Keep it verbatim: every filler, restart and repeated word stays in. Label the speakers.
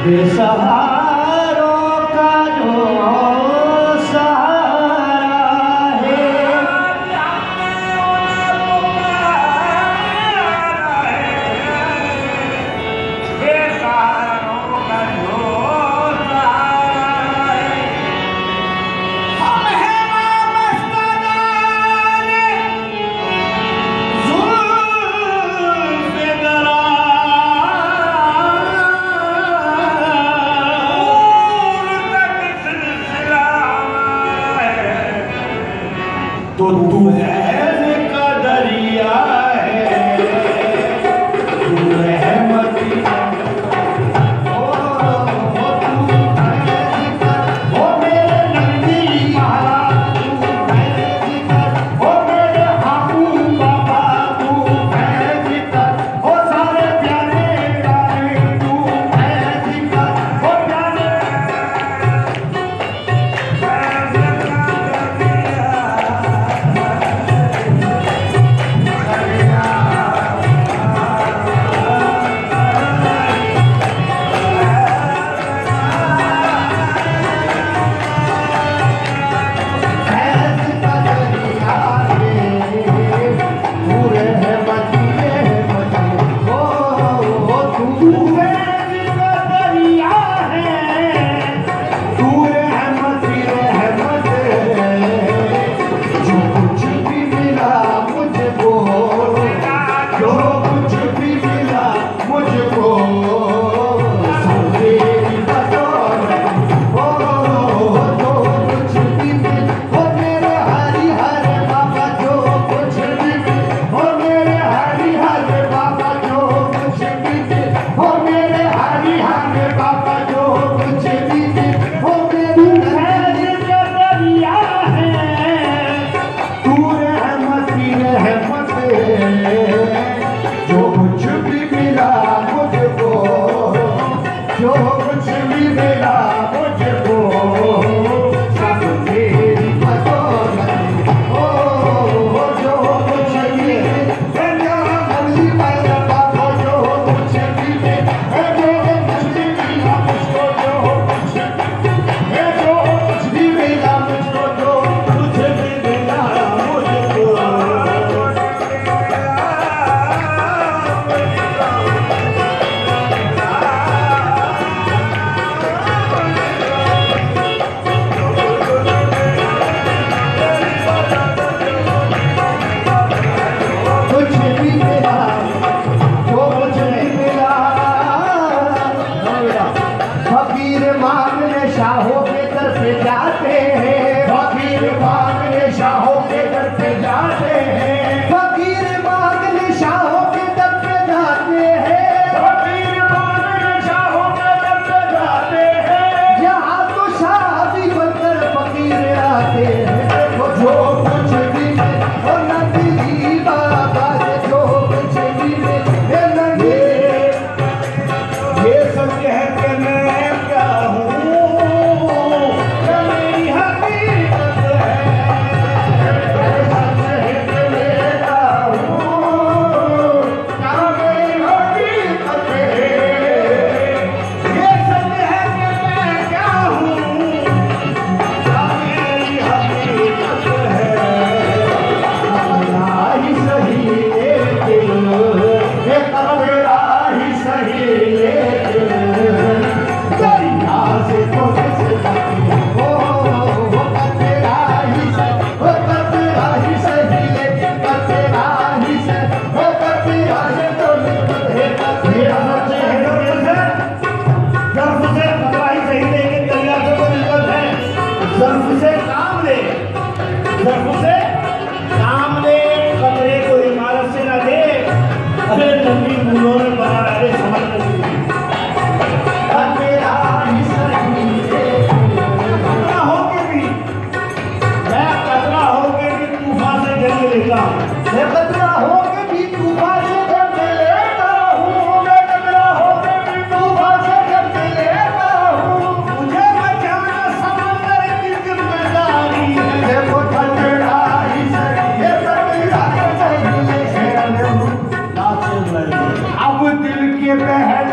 Speaker 1: बेसहारों का जो सहारा है, बेसहारों का जो सहारा है। हम हैं वाबस्तादार जुल्फ़े तो तू फैज़ का दरिया है, तू रहमती है। ओ तू फैज़ का, ओ मेरे नबी महाराज तू फैज़ कर, ओ मेरे हाकू बाबा तू फैज़ कर, ओ सारे प्यारे प्यारे तू फैज़ कर, ओ प्यारे जो कुछ भी मिला मुझको, जो कुछ भी मिला मुझको, सब तेरी बदौलत। ओ जो कुछ भी मेरा मर्जी मेरा बाबा, जो कुछ भी है जो कुछ भी मिला मुझको, जो कुछ है जो कुछ भी मिला मुझको, जो कुछ भी मिला मुझको। फकीर मांगने शाहों के दर पे जाते हैं, फकीर मांगने शाहों के दर पे जाते हैं, फकीर मांगने शाहों के दर पे जाते हैं, फकीर मांगने शाहों के दर पे जाते हैं। यहाँ तो शादी बनकर फकीर आते हैं। देखो जो कुछ भी ओ नबी बाबा जो कुछ भी है नबी, ये सब कह के मैं क्या हूँ, क्या मेरी हकीकत है, सच है कि मेरा हूँ, क्या मेरी हकीकत है। ये सब कह के मैं क्या हूँ, क्या मेरी हकीकत है। अपना ही सही लेकिन एक मेरा ही सही लेकिन दरिया से तो कैसे सकती हो, वो तेरा ही सही, वो तेरा ही सही लेकिन तेरा ही सही, वो तेरा ही तो निकल है तेरा सच्चे है जर्फ से खतरा ही सही लेकिन दरिया से तो निकल है। जर्फ से काम ले, जर्फ से काम ले, खतरे को इमारत से ना दे। अरे नबी मुलों में बना रहे समझ नहीं होके भी, मैं कतरा होके भी तूफान से जंग लेता हूँ, मैं कतरा होके भी तूफान से जंग लेता हूँ, मैं कतरा होके भी तूफान से जंग लेता हूँ। मुझे बचाना समंदर की जिम्मेदारी है। देखो ठंडा ही सही है, ठंडा ही सही है। अब दिल के पहले